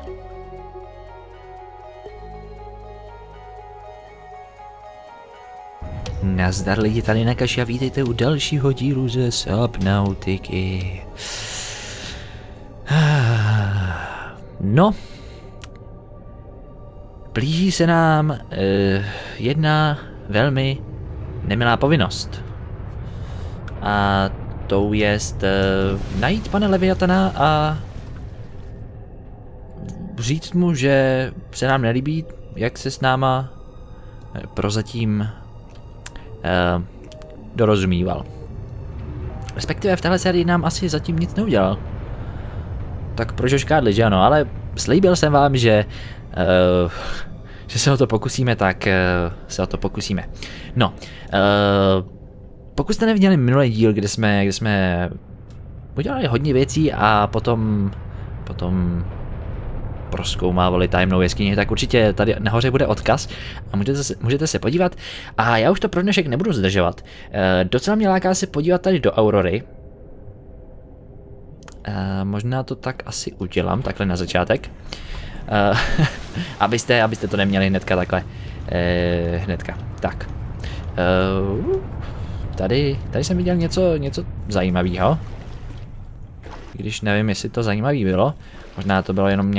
Nazdar lidi, tady Nakashi a vítejte u dalšího dílu ze Subnautiky. No, blíží se nám jedna velmi nemilá povinnost. A tou jest najít pana Leviatana a říct mu, že se nám nelíbí, jak se s náma prozatím dorozumíval. Respektive v téhle sérii nám asi zatím nic neudělal. Tak proč ho škádli, že ano, ale slíbil jsem vám, že se o to pokusíme, tak se o to pokusíme. No, pokud jste neviděli minulý díl, kde jsme udělali hodně věcí a potom prozkoumávali tajemnou jeskyni, tak určitě tady nahoře bude odkaz a můžete se podívat. A já už to pro dnešek nebudu zdržovat. Docela mě láká se podívat tady do Aurory. Možná to tak asi udělám, takhle na začátek. Abyste to neměli hnedka takhle. Hnedka. Tak. Tady jsem viděl něco zajímavého. Když nevím, jestli to zajímavé bylo. Možná to bylo jenom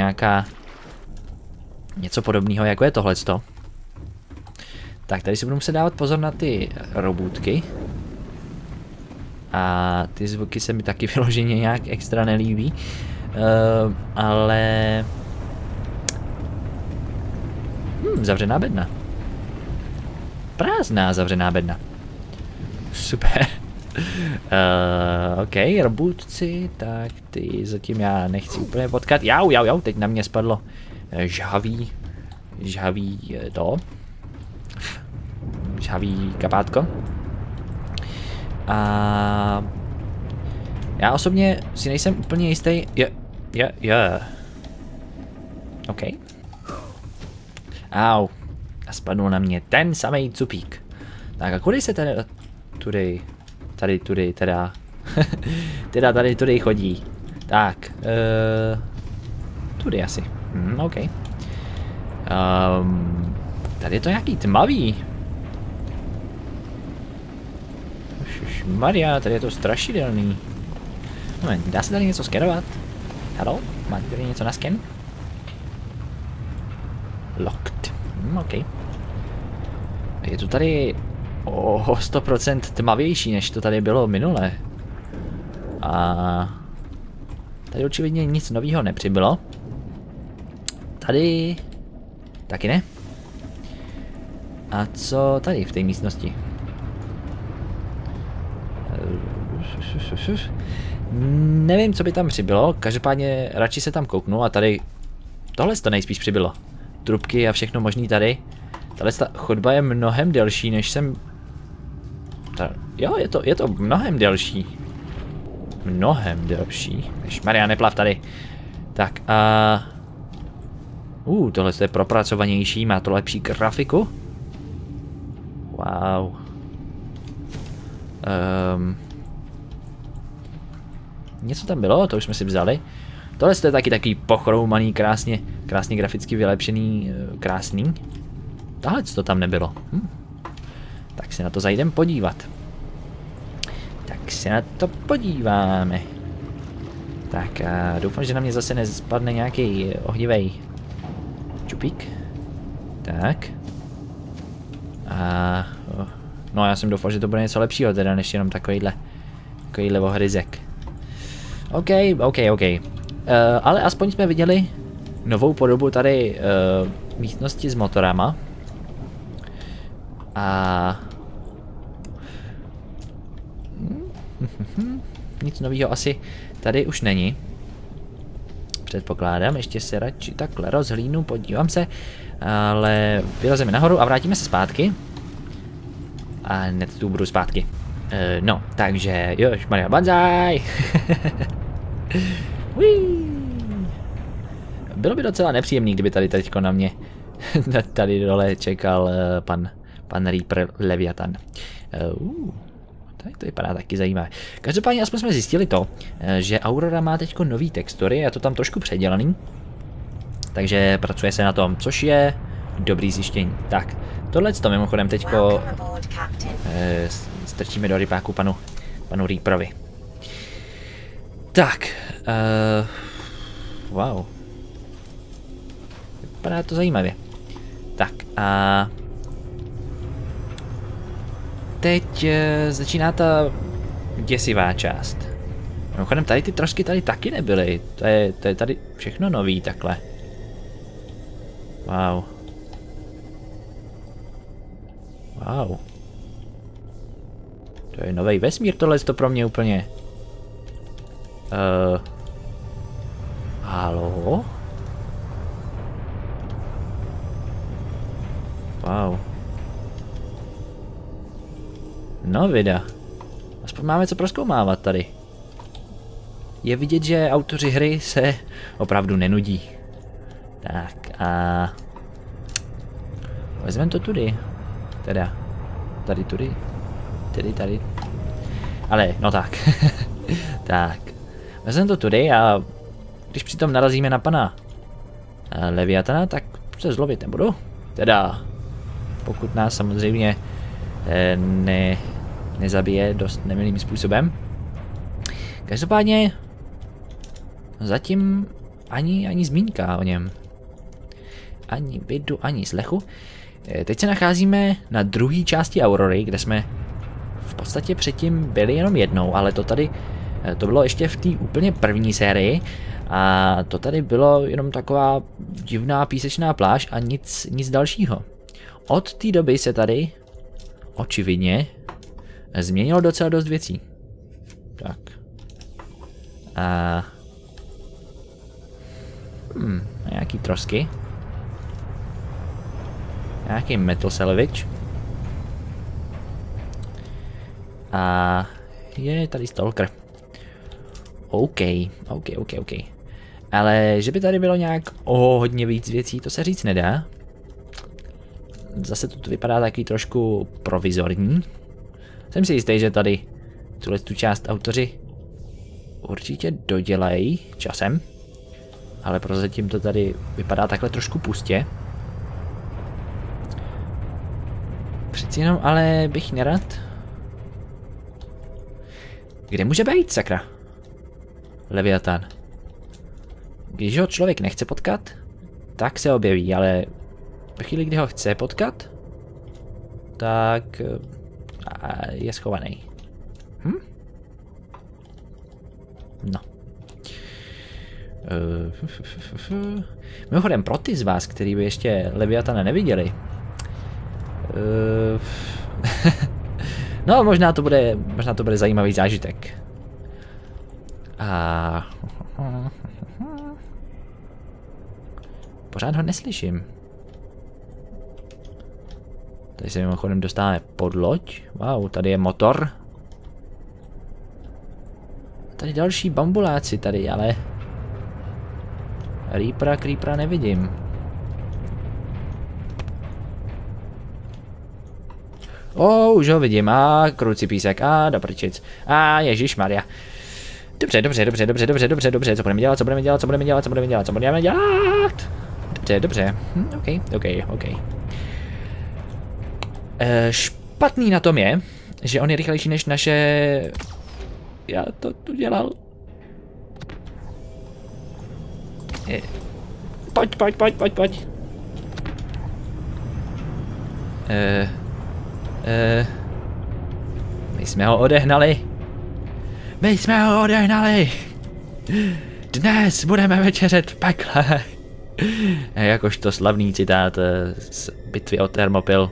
něco podobného, jako je tohleto. Tak tady si budu muset dávat pozor na ty robůtky. A ty zvuky se mi taky vyloženě nějak extra nelíbí. Ale... zavřená bedna. Prázdná zavřená bedna. Super. OK, robůtci, tak ty zatím já nechci úplně potkat. Jau, teď na mě spadlo žhavý kapátko. A já osobně si nejsem úplně jistý. OK. Au. A spadnul na mě ten samej cupík. Tak a kudy se teda tudy chodí. Tak, tudy asi. OK. Tady je to nějaký tmavý. Maria, tady je to strašidelný. Moment, dá se tady něco skenovat? Hello? Máte tady něco na sken? Locked. OK. Je to tady o 100% tmavější, než to tady bylo minule. A tady očividně nic nového nepřibylo. Tady taky ne. A co tady v té místnosti? Nevím, co by tam přibylo, každopádně radši se tam kouknu a tady tohle to nejspíš přibylo. Trubky a všechno možný tady. Tahle chodba je mnohem delší, než jsem... Jo, je to mnohem delší. Mnohem delší. Ježmarja, neplav tady. Tak a... tohle je propracovanější, má to lepší grafiku. Wow. Něco tam bylo, to už jsme si vzali. Tohle je taky takový pochroumaný, krásně graficky vylepšený, krásný. Tahle to tam nebylo. Tak se na to zajdem podívat. Tak se na to podíváme. Tak a doufám, že na mě zase nespadne nějaký ohnivej čupík. Tak. A... no já jsem doufal, že to bude něco lepšího teda, než jenom takovýhle ohryzek. OK. Ale aspoň jsme viděli novou podobu tady místnosti s motorama. A... nic nového asi tady už není. Předpokládám, ještě se radši takhle rozhlídnu, podívám se. Ale vylezeme nahoru a vrátíme se zpátky. A hned tu budu zpátky. No, takže, jožmarja, banzaj! Bylo by docela nepříjemný, kdyby tady teďko na mě tady dole čekal pan Reaper Leviathan. Tady to vypadá taky zajímavé. Každopádně aspoň jsme zjistili to, že Aurora má teďko nový textury, je to tam trošku předělaný. Takže pracuje se na tom, což je dobrý zjištění. Tak, tohle to mimochodem teďko strčíme do rypáku panu Reaperovi. Tak, wow. Vypadá to zajímavě. Tak a teď začíná ta děsivá část. Mimochodem tady ty trosky tady taky nebyly. To je tady všechno nový takhle. Wow. Wow. To je nový vesmír, tohle to pro mě úplně. Halo? Wow. No vida. Aspoň máme co prozkoumávat tady. Je vidět, že autoři hry se opravdu nenudí. Tak a... vezmeme to tudy. Teda. Tady tudy. Tady. Ale, no tak. Tak. Vezmeme to tudy a když přitom narazíme na pana Leviatana, tak se zlobit nebudu. Teda, pokud nás samozřejmě nezabije dost nemilým způsobem. Každopádně zatím ani zmínka o něm. Ani vidu, ani slechu. Teď se nacházíme na druhé části Aurory, kde jsme v podstatě předtím byli jenom jednou, ale to bylo ještě v té úplně první sérii a to tady bylo jenom taková divná písečná pláž a nic dalšího. Od té doby se tady očividně změnilo docela dost věcí. Tak. A... nějaký trosky. Nějaký metal salvage. A je tady stalker. OK. Ale že by tady bylo nějak hodně víc věcí, to se říct nedá. Zase to vypadá taky trošku provizorní. Jsem si jistý, že tady tu část autoři určitě dodělají časem. Ale prozatím to tady vypadá takhle trošku pustě. Přeci jenom ale bych nerad. Kde může být, sakra? Leviatan. Když ho člověk nechce potkat, tak se objeví, ale ve chvíli, kdy ho chce potkat, tak je schovaný. No. Mimochodem, pro ty z vás, kteří by ještě Leviatana neviděli, no, možná to bude zajímavý zážitek. A pořád ho neslyším. Tady se mimochodem dostáváme pod loď. Wow, tady je motor. Tady další bambuláci tady, ale Creepera nevidím. Už ho vidím. A krucipísek. A do prčic. A ježišmarja. Dobře. Co budeme dělat? Dobře. OK. Špatný na tom je, že on je rychlejší než naše... Já to tu dělal. Pojď. My jsme ho odehnali. Dnes budeme večeřet v pekle. Jakožto slavný citát z bitvy o Thermopyl.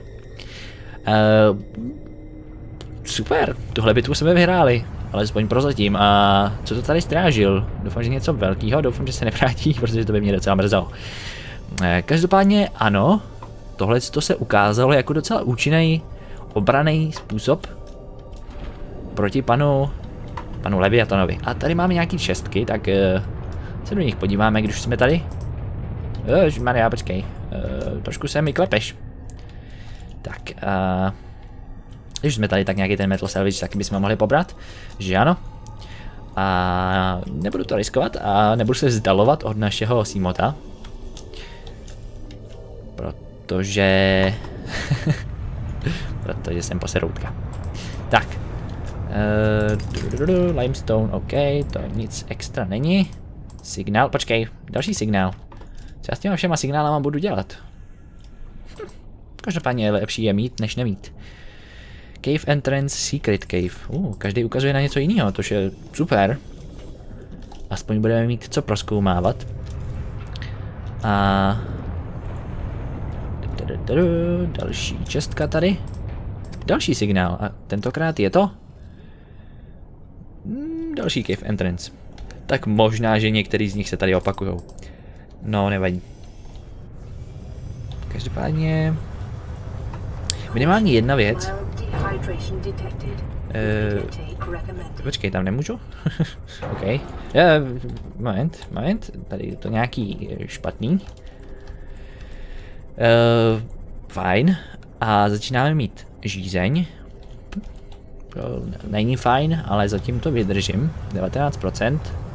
Super, tuhle bitvu jsme vyhráli. Alespoň prozatím. A co to tady strážil? Doufám, že něco velkého, doufám, že se nevrátí, protože to by mě docela mrzelo. Každopádně ano, tohle se ukázalo jako docela účinný obranný způsob proti panu Leviatanovi. A tady máme nějaký šestky, tak se do nich podíváme, když jsme tady. Ježišmarja, počkej. Trošku se mi klepeš. Tak, když jsme tady, tak nějaký ten metal salvage taky bychom mohli pobrat, že ano. A nebudu to riskovat a nebudu se vzdalovat od našeho Simota. protože... protože jsem poseroutka. Tak. Limestone, OK, to nic extra není. Signál, počkej, další signál. Co já s těma všema signálama budu dělat? Každopádně je lepší je mít, než nemít. Cave entrance, secret cave. Každý ukazuje na něco jiného, což je super. Aspoň budeme mít co prozkoumávat. A... další čestka tady. Další signál. A tentokrát je to... další cave entrance. Tak možná, že některý z nich se tady opakujou. No, nevadí. Každopádně... minimálně jedna věc. Počkej, tam nemůžu? OK. Moment. Tady je to nějaký špatný. Fajn. A začínáme mít žízeň. To není fajn, ale zatím to vydržím. 19%.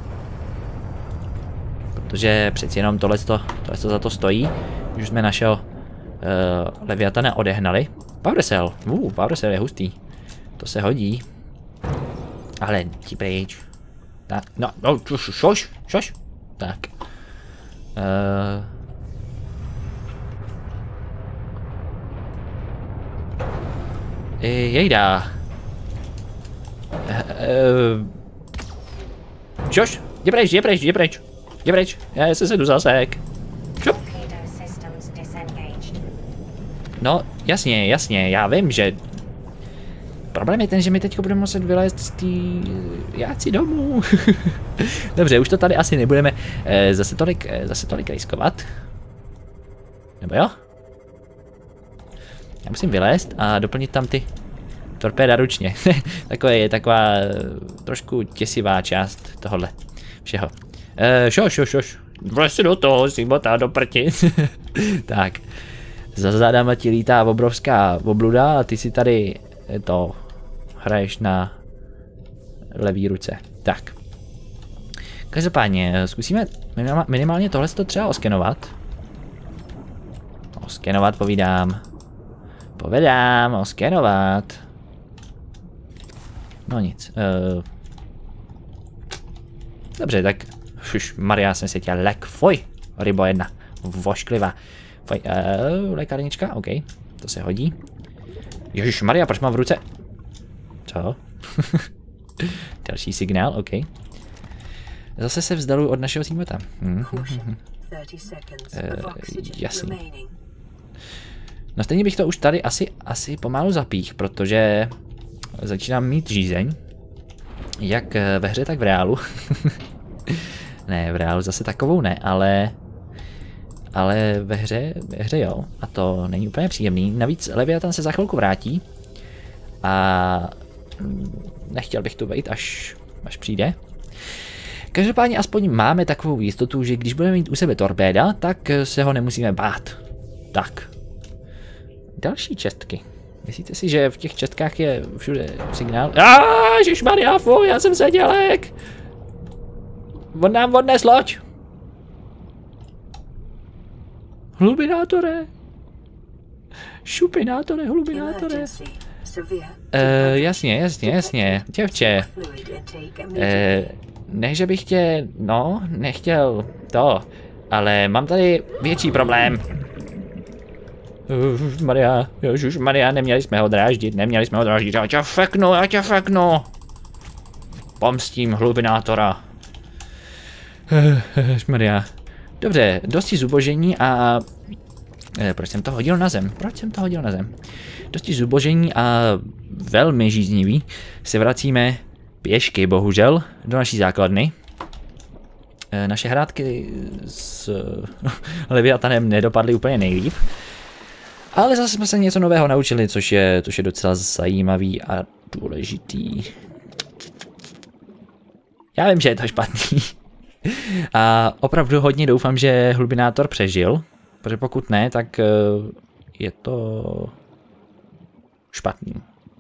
Protože přeci jenom tohle za to stojí. Už jsme našeho Leviatana odehnali. Powder Cell. Powder Cell je hustý. To se hodí. Ale ti pryč. Tak, no, šoš. Tak. Jejda. Šoš, jde pryč. Já se jdu zasek. Šup. No, jasně, já vím, že... problém je ten, že mi teď budeme muset vylézt z té jáci domů. Dobře, už to tady asi nebudeme zase tolik riskovat. Nebo jo? Já musím vylézt a doplnit tam ty torpéda ručně. Taková trošku těsivá část tohohle všeho. Šoš. Prostě do toho, si botá do prti. Tak. Za zádama ti lítá obrovská obluda a ty si tady to hraješ na levý ruce. Tak. Každopádně zkusíme minimálně tohle třeba oskenovat. Oskenovat povídám. Oskenovat. No nic. Dobře, tak už Maria jsem si těl lek. Fuj, rybo jedna. Vošklivá. Fuj, lékárnička, OK. To se hodí. Ježiš Maria, proč mám v ruce? Co? Další signál, OK. Zase se vzdaluji od našeho símota. Jasný. No stejně bych to už tady asi pomalu zapích, protože začínám mít žízeň. Jak ve hře, tak v reálu. Ne, v reálu zase takovou ne, ale ve hře jo. A to není úplně příjemný. Navíc Leviathan se za chvilku vrátí. A nechtěl bych tu vejít, až přijde. Každopádně aspoň máme takovou jistotu, že když budeme mít u sebe torpéda, tak se ho nemusíme bát. Tak. Další čestky. Myslíte si, že v těch čestkách je všude signál? Ježišmarja, fuj, já jsem sedělek. On nám odnes loď. Hlubinátore. Šupinátore, hlubinátore. Jasně. Děvče. Ne, že bych tě, nechtěl to, ale mám tady větší problém. Maria, neměli jsme ho dráždit, já tě feknu. Pomstím hlubinátора. Maria. Dobře, dosti zubožení a... proč jsem to hodil na zem? Dosti zubožení a velmi žíznivý se vracíme pěšky, bohužel, do naší základny. Naše hrátky s Leviathanem nedopadly úplně nejlíp. Ale zase jsme se něco nového naučili, což je docela zajímavý a důležitý. Já vím, že je to špatný. A opravdu hodně doufám, že hlubinátor přežil, protože pokud ne, tak je to špatný.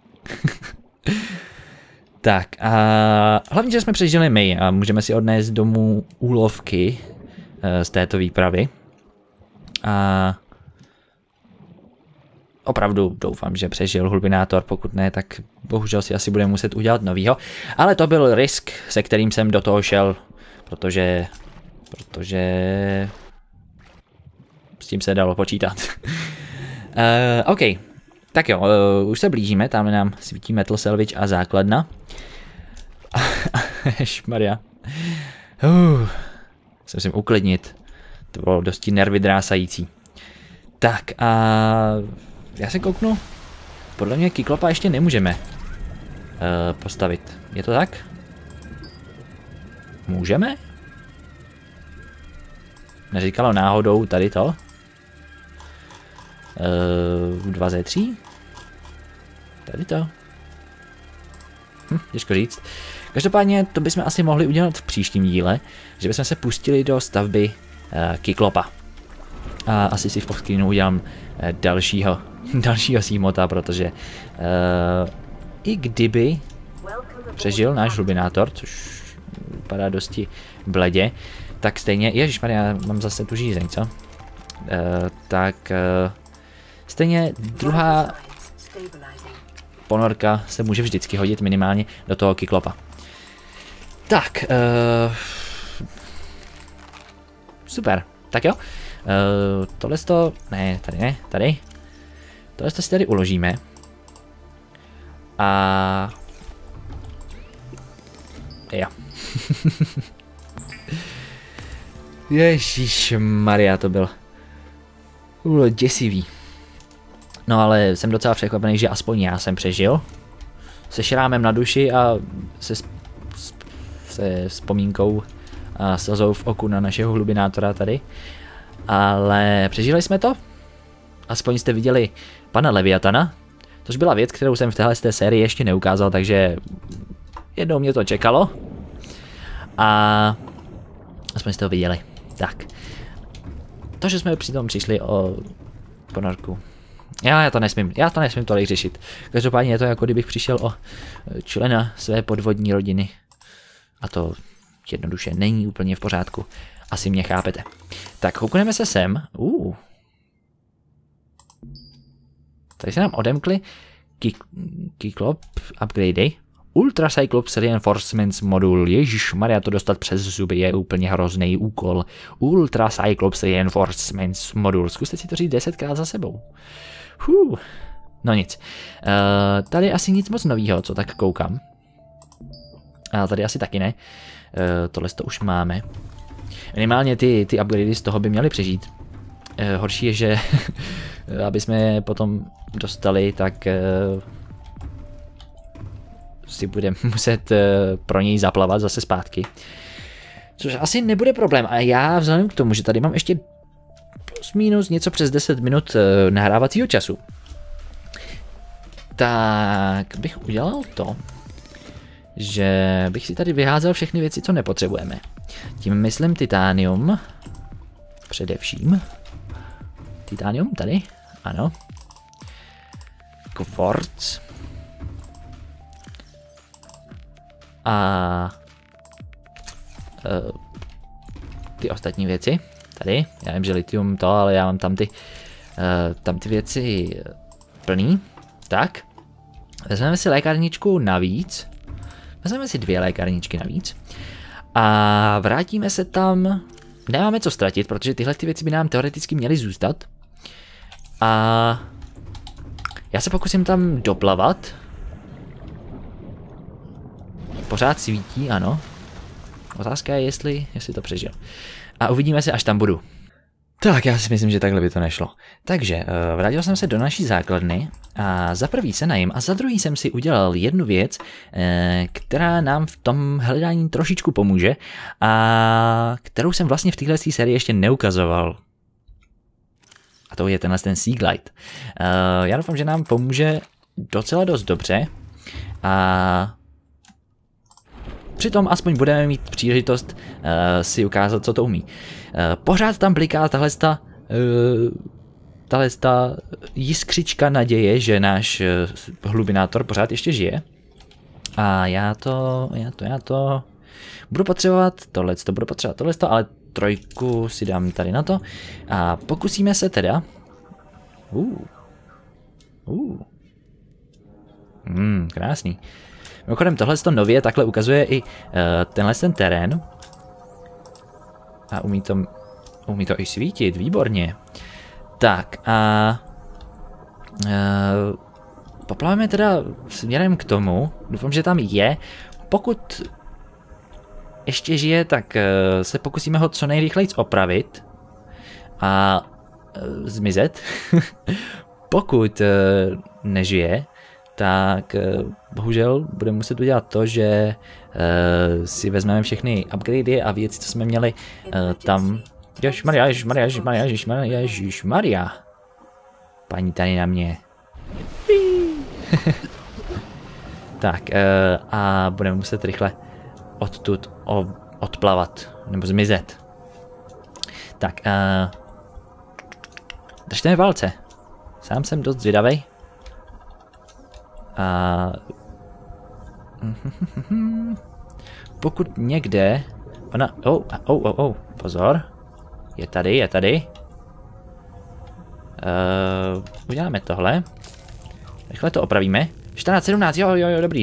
Tak a hlavně, že jsme přežili my a můžeme si odnést domů úlovky z této výpravy. A opravdu doufám, že přežil hlubinator, pokud ne, tak bohužel si asi budeme muset udělat novýho. Ale to byl risk, se kterým jsem do toho šel, protože s tím se dalo počítat. OK, tak jo, už se blížíme, tam nám svítí Metal Salvage a základna. Ježmaria. Se musím uklidnit, to bylo dosti nervy drásající. Tak a já se kouknu, podle mě Kyklopa ještě nemůžeme postavit, je to tak? Můžeme? Neříkalo náhodou tady to? 2 ze 3? Tady to? Těžko říct. Každopádně to bychom asi mohli udělat v příštím díle, že bychom se pustili do stavby Kyklopa. A asi si v offscreenu udělám dalšího símota, protože i kdyby přežil náš hlubinátor, což vypadá dosti bledě, tak stejně, ježišmarja, mám zase tu žízeň, co? Tak stejně druhá ponorka se může vždycky hodit minimálně do toho Kyklopa. Tak, super, tak jo. Tohle to, ne, tady. Tohle to si tady uložíme. A jo. Ježišmarja, to bylo děsivý. No ale jsem docela překvapený, že aspoň já jsem přežil. Se šrámem na duši a se vzpomínkou a slzou v oku na našeho hlubinátora tady. Ale přežili jsme to. Aspoň jste viděli pana Leviatana, což byla věc, kterou jsem v téhle sérii ještě neukázal, takže jednou mě to čekalo. A aspoň jste ho viděli. Tak. To, že jsme přitom přišli o ponorku. Já to nesmím tolik řešit. Každopádně je to jako kdybych přišel o člena své podvodní rodiny. A to jednoduše není úplně v pořádku. Asi mě chápete. Tak koukneme se sem. Tady se nám odemkly Kyklop upgradey. Ultra Cyclops Reinforcements modul. Ježišmarja, to dostat přes zuby je úplně hrozný úkol. Ultra Cyclops Reinforcements modul. Zkuste si to říct 10krát za sebou. No nic. Tady asi nic moc novýho, co tak koukám. A tady asi taky ne. Tohle to už máme. Minimálně ty upgradey z toho by měly přežít. Horší je, že aby jsme je potom dostali, tak si budeme muset pro něj zaplavat zase zpátky. Což asi nebude problém. A já vzhledem k tomu, že tady mám ještě plus minus něco přes 10 minut nahrávacího času, tak bych udělal to, že bych si tady vyházel všechny věci, co nepotřebujeme. Tím myslím titanium. Především. Titanium tady? Ano. Quartz. A ty ostatní věci. Tady. Já vím, že litium to, ale já mám tam ty věci plný. Tak. Vezmeme si lékárničku navíc. Vezmeme si 2 lékárničky navíc. A vrátíme se tam. Nemáme co ztratit, protože tyhle ty věci by nám teoreticky měly zůstat. A já se pokusím tam doplavat. Pořád svítí, ano. Otázka je, jestli to přežil. A uvidíme se, až tam budu. Tak, já si myslím, že takhle by to nešlo. Takže, vrátil jsem se do naší základny a za prvý se najím a za druhý jsem si udělal jednu věc, která nám v tom hledání trošičku pomůže a kterou jsem vlastně v téhle sérii ještě neukazoval. A to je ten Seaglide. Já doufám, že nám pomůže docela dost dobře a přitom aspoň budeme mít příležitost si ukázat, co to umí. Pořád tam bliká tahle jiskřička naděje, že náš hlubinátor pořád ještě žije. A já to budu potřebovat tohleto, ale 3 si dám tady na to. A pokusíme se teda. Krásný. Mimochodem tohle to nově takhle ukazuje i tenhle ten terén. A umí to i svítit, výborně. Tak a poplavíme teda směrem k tomu. Doufám, že tam je. Pokud ještě žije, tak se pokusíme ho co nejrychleji opravit a zmizet. Pokud nežije, tak bohužel budeme muset udělat to, že si vezmeme všechny upgradey a věci, co jsme měli tam. Ježišmarja. Paní tady na mě. Tak a budeme muset rychle odtud odplavat, nebo zmizet. Tak držte mi palce. Sám jsem dost zvědavej. A pokud někde ona, pozor, je tady. Uděláme tohle. Rychle to opravíme. 14:17, jo, dobrý,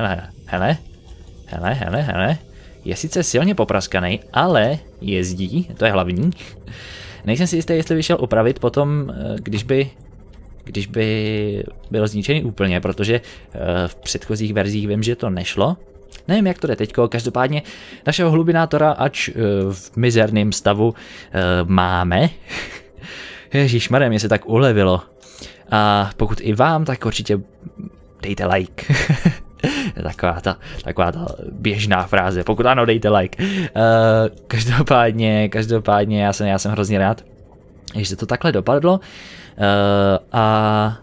hele. Je sice silně popraskaný, ale jezdí, to je hlavní. Nejsem si jistý, jestli by šel opravit potom, když by byl zničený úplně, protože v předchozích verzích vím, že to nešlo. Nevím, jak to jde teďko, každopádně našeho hlubinátora, ač v mizerném stavu máme. Ježišmarja, mě se tak ulevilo. A pokud i vám, tak určitě dejte like. taková ta běžná fráze, pokud ano, dejte like. Každopádně já jsem hrozně rád, že to takhle dopadlo. A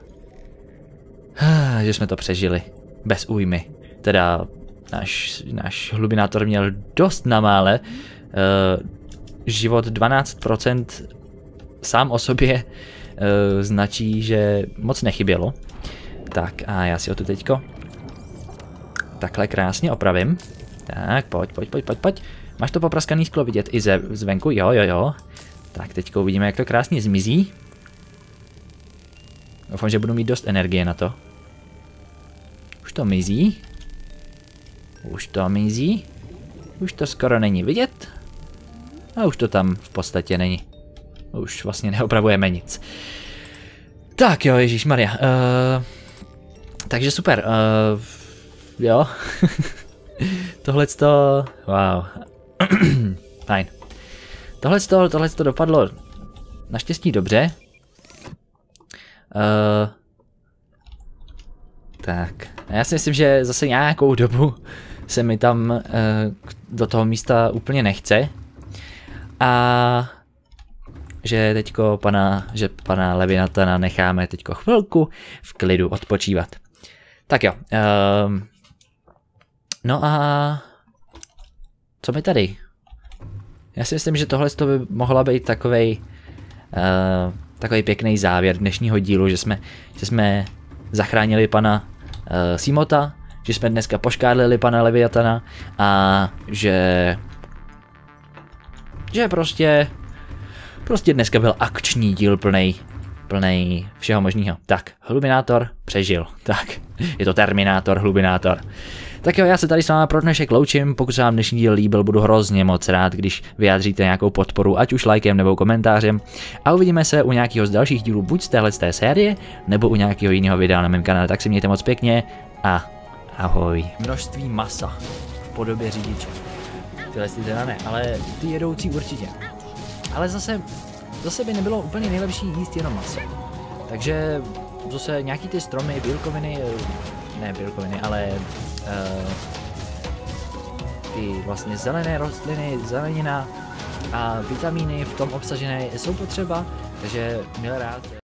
že jsme to přežili bez újmy. Teda náš hlubinátor měl dost na mále. Život 12% sám o sobě značí, že moc nechybělo. Tak a já si ho tu teďko takhle krásně opravím. Tak, pojď. Máš to popraskaný sklo vidět i zvenku? Jo. Tak teďko uvidíme, jak to krásně zmizí. Doufám, že budu mít dost energie na to. Už to mizí. Už to skoro není vidět. A už to tam v podstatě není. Už vlastně neopravujeme nic. Tak jo, ježišmarja. Takže super. Jo. Tohleto. Wow. Fajn. Tohleto dopadlo naštěstí dobře. Tak. Já si myslím, že zase nějakou dobu se mi tam do toho místa úplně nechce. A že teďko pana Leviathana necháme teďko chvilku v klidu odpočívat. Tak jo. No a co mi tady? Já si myslím, že tohle by mohla být takovej pěkný závěr dnešního dílu, že jsme zachránili pana Simota, že jsme dneska poškádlili pana Leviathana a že prostě dneska byl akční díl plnej všeho možného. Tak, hlubinátor přežil. Tak, je to Terminátor, hlubinátor. Tak jo, já se tady s vámi pro dnešek loučím, pokud se vám dnešní díl líbil, budu hrozně moc rád, když vyjádříte nějakou podporu, ať už lajkem nebo komentářem. A uvidíme se u nějakého z dalších dílů, buď z téhle série, nebo u nějakého jiného videa na mém kanále. Tak si mějte moc pěkně a ahoj. Množství masa v podobě řidiče. Tyhle ty teda ne, ale ty jedoucí určitě. Ale zase by nebylo úplně nejlepší jíst jenom maso. Takže zase nějaký ty stromy, ale ty vlastně zelené rostliny, zelenina a vitamíny v tom obsažené jsou potřeba, takže milé rád.